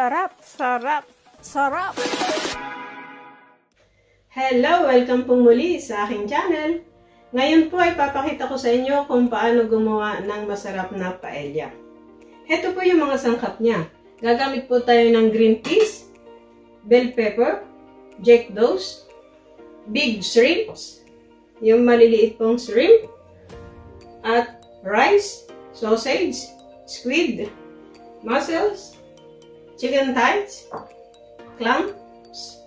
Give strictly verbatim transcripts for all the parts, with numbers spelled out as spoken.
Sarap, sarap, sarap! Hello! Welcome po muli sa aking channel. Ngayon po ay papakita ko sa inyo kung paano gumawa ng masarap na paella. Ito po yung mga sangkap niya. Gagamit po tayo ng green peas, bell pepper, jack dose, big shrimps, yung maliliit pong shrimp, at rice, sausage, squid, mussels, chicken thighs, clams,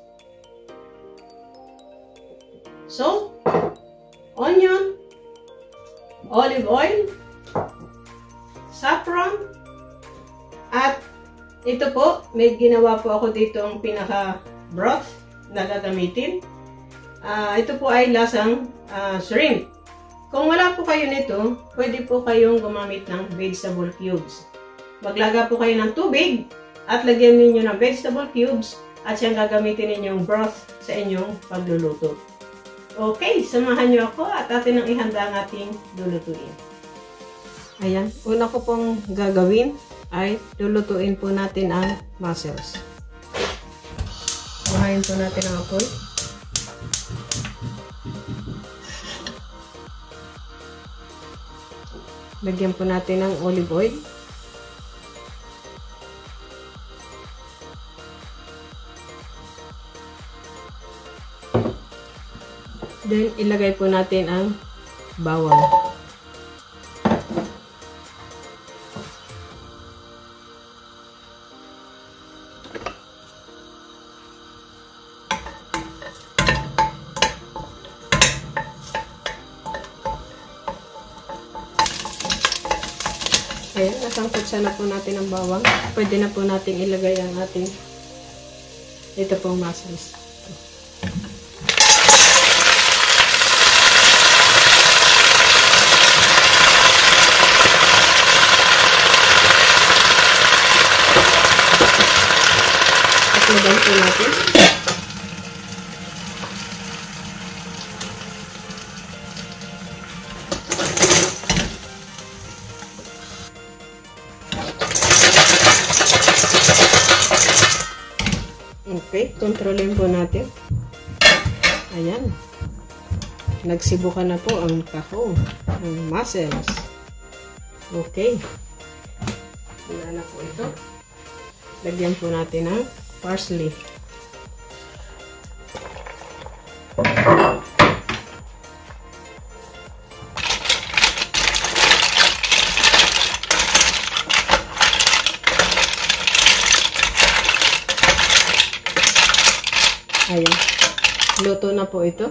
salt, onion, olive oil, saffron, at ito po, may ginawa po ako dito ang pinaka broth na gagamitin. Uh, ito po ay lasang uh, shrimp. Kung wala po kayo nito, pwede po kayong gumamit ng vegetable cubes. Maglaga po kayo ng tubig at lagyan ninyo ng vegetable cubes at siyang gagamitin ninyong broth sa inyong pagluluto. Okay, samahan niyo ako at atin ang ihanda ang ating lulutuin. Ayan, una ko pong gagawin ay lulutuin po natin ang mussels. Buhayin po natin ang apoy. Lagyan po natin ng olive oil. Then, ilagay po natin ang bawang. Ayan, nasangkutsa na po natin ang bawang. Pwede na po natin ilagay ang ating ito pong mussels. Lagyan po natin. Okay, kontrolin po natin. Ayan. Nagsibukan na po ang tahong, ang mussels. Okay. Wala na po ito. Lagyan po natin ng parsley. Ayan. Luto na po ito.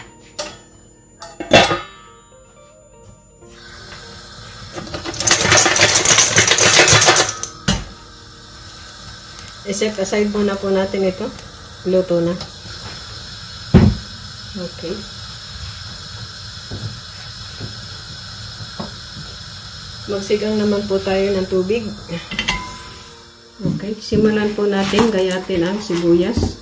I-set aside muna po natin ito. Luto na. Okay. Magsigang naman po tayo ng tubig. Okay. Simulan po natin gayatin ang sibuyas.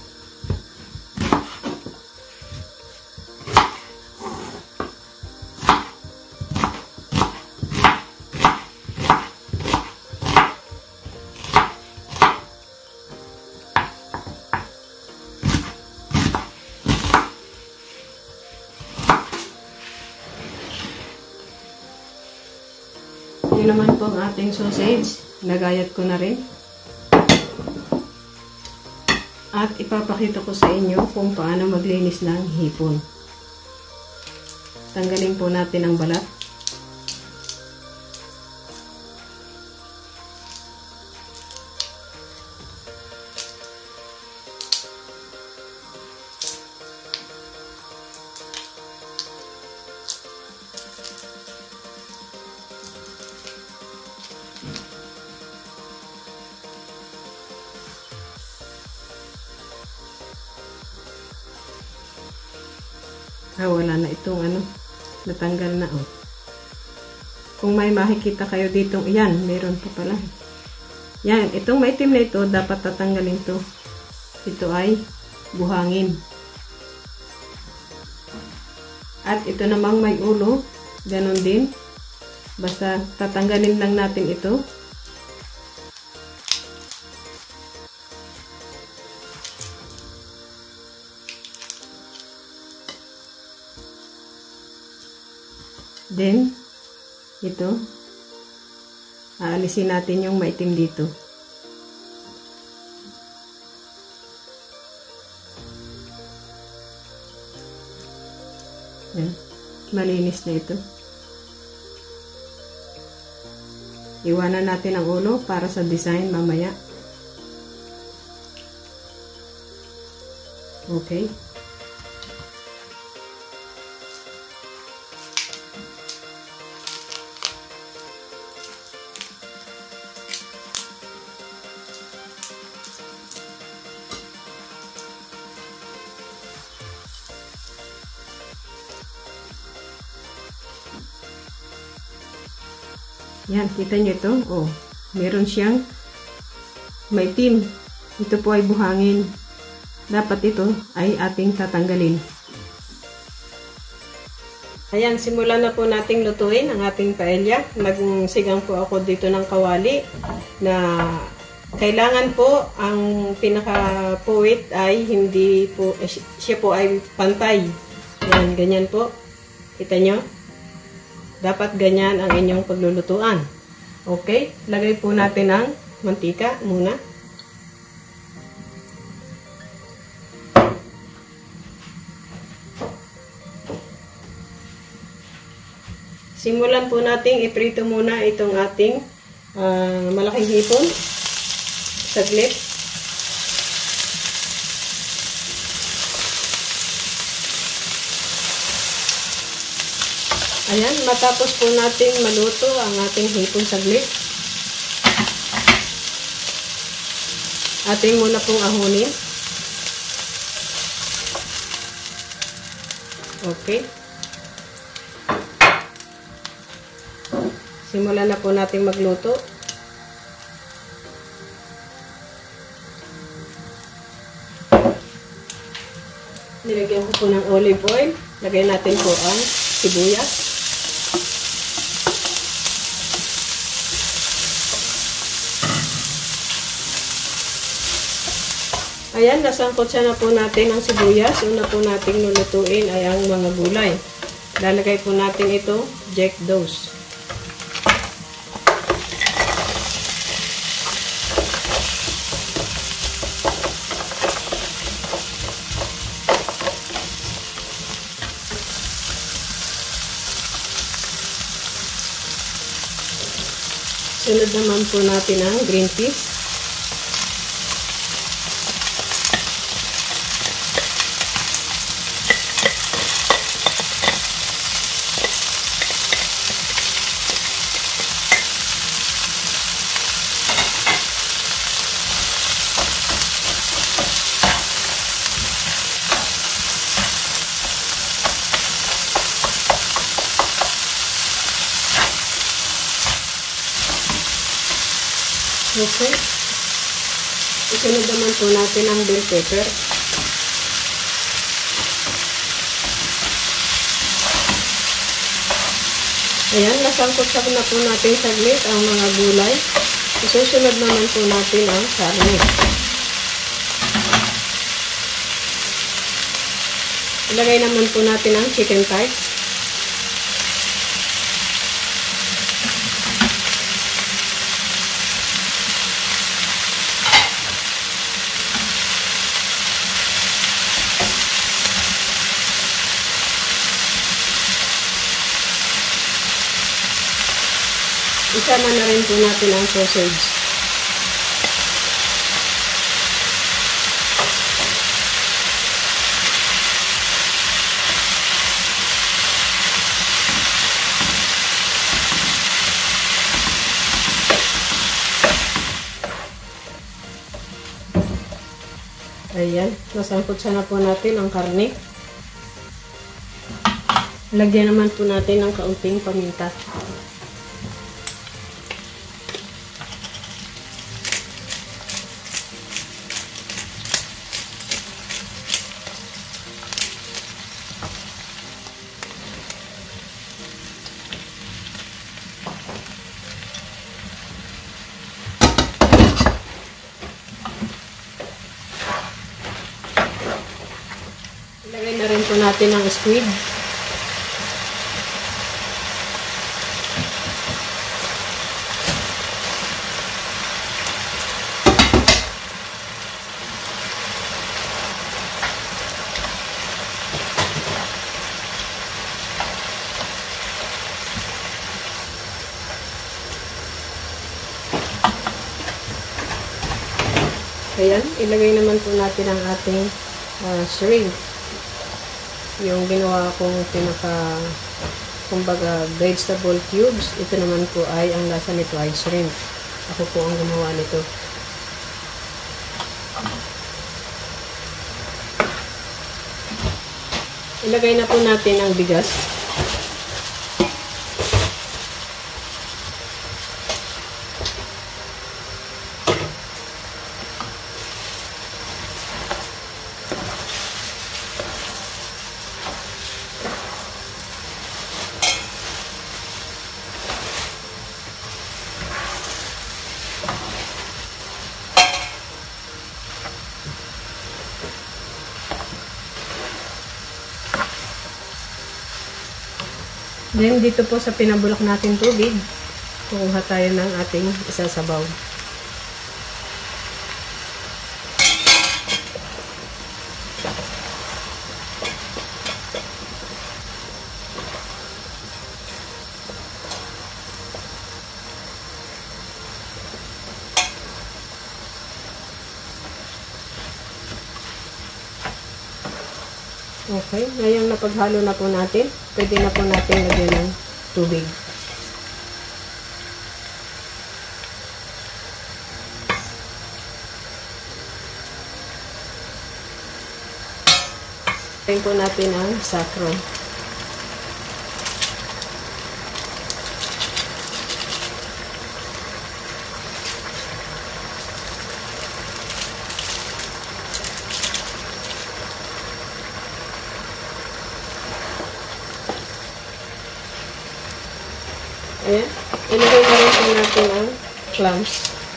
Yun naman po ang ating sausage. Nagayat ko na rin. At ipapakita ko sa inyo kung paano maglinis ng hipon. Tanggalin po natin ang balat. Ah, wala na itong ano, natanggal na, oh. Kung may makikita kayo ditong, yan, meron po pala. Yan, itong maitim na ito, dapat tatanggalin to. Ito ay buhangin. At ito namang may ulo, ganun din. Basta tatanggalin lang natin ito. Then, ito, aalisin natin yung maitim dito. Yan. Malinis na ito. Iwanan natin ang ulo para sa design mamaya. Okay. Yan, kita nyo ito. Oh, meron siyang maitim. Ito po ay buhangin. Dapat ito ay ating tatanggalin. Ayan, simulan na po nating lutuin ang ating paella. Nagsigang po ako dito ng kawali na kailangan po ang pinaka-puwit ay hindi po, siya po ay pantay. Ayan, ganyan po. Kita nyo? Dapat ganyan ang inyong paglulutuan. Okay? Lagay po natin ang mantika muna. Simulan po nating iprito muna itong ating uh, malaking hipon. Saglit. Ayan, matapos po natin maluto ang ating hipon saglit. Ating muna pong ahunin. Okay. Simulan na po natin magluto. Nilagyan ko po ng olive oil. Lagay natin po ang sibuyas. Ayan, nasangkot siya na po natin ang sibuyas. Una po natin lulutuin ay ang mga gulay. Lalagay po natin ito, jack dose. Sunod naman po natin ang green peas. Okay. Isunod naman po natin ang bell pepper. Ayan, nasangkot na po natin saglit ang mga gulay. Isusunod naman po natin ang karne. Ilagay naman po natin ang chicken thighs. Isama na rin po natin ang sausage. Ayan, nasangkot siya na po natin ang karne. Lagyan naman po natin ng kaunting paminta. Ilagay na rin po natin ang squid. Ayan, ilagay naman po natin ang ating uh, shrimp. Yung ginawa kong pinaka, kumbaga, vegetable cubes. Ito naman po ay, ang lasa nito ay shrimp. Ako po ang gumawa nito. Ilagay na po natin ang bigas. Then, dito po sa pinabulok natin tubig, kukuha tayo ng ating isasabaw. Okay, ngayon napaghalo na po natin, pwede na po natin lagyan ng tubig. Lagyan po natin ang saffron. Ayan. Ilagay na rin po natin ang clams.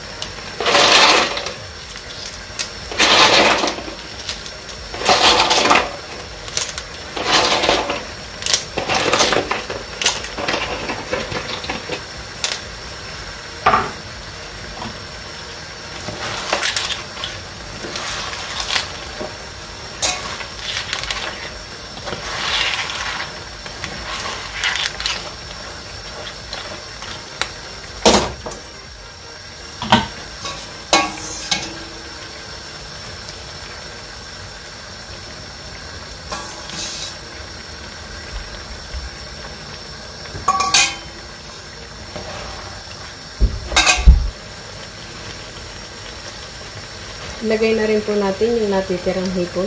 Ilagay na rin po natin yung natitirang hipon.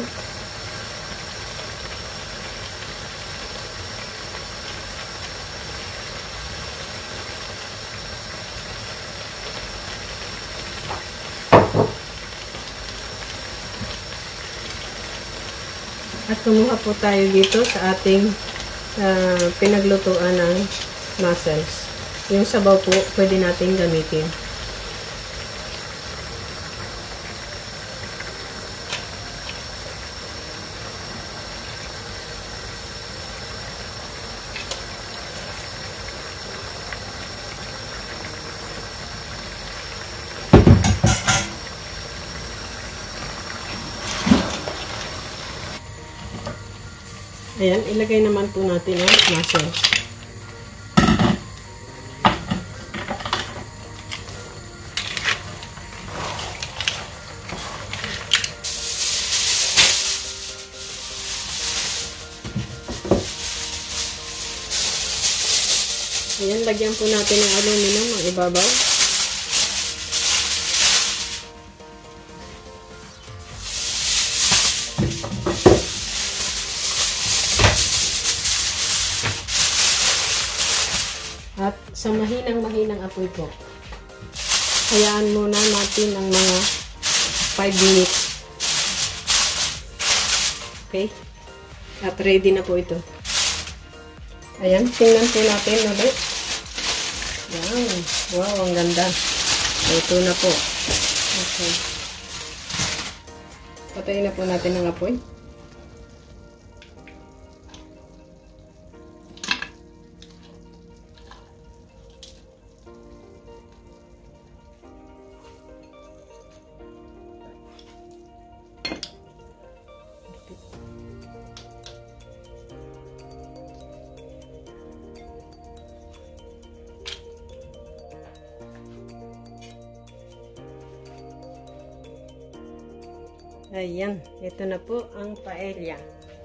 At kumuha po tayo dito sa ating uh, pinaglutuan ng mussels. Yung sabaw po, pwede natin gamitin. Ayan, ilagay naman po natin ang mussels. Ayan, lagyan po natin ng aluminum ang ibabaw. At sa mahinang-mahinang apoy po, hayaan muna natin ng mga five minutes. Okay? At ready na po ito. Ayan, tingnan po natin ulit. Yan. Wow, ang ganda. Ito na po. Okay. Patayin na po natin ang apoy. Ayan, ito na po ang paella.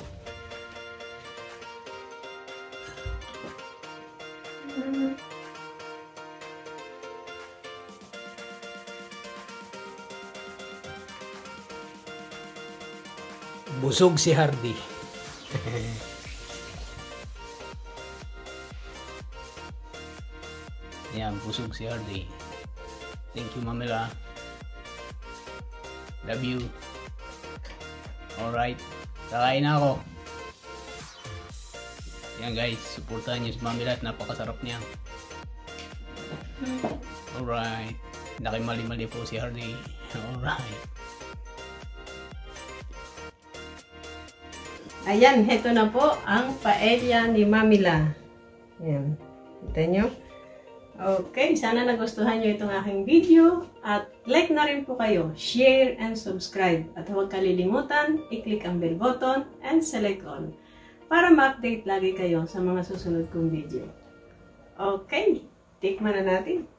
Busog si Hardy. Yan, busog si Hardy. Thank you, Mamela. Love you. Alright. Kakain na ako. Yan guys, supportahan niyo si Mamela at napakasarap niya. Alright. Nakimali-mali po si Hardy. Alright. Ayan, heto na po ang paella ni Mamela. Ayan. Kita nyo? Okay, sana nagustuhan nyo itong aking video. At like na rin po kayo, share and subscribe. At huwag kalilimutan, i-click ang bell button and select all. Para ma-update lagi kayo sa mga susunod kong video. Okay, tikman na natin.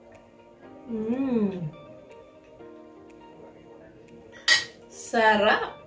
Mmm. Sarap!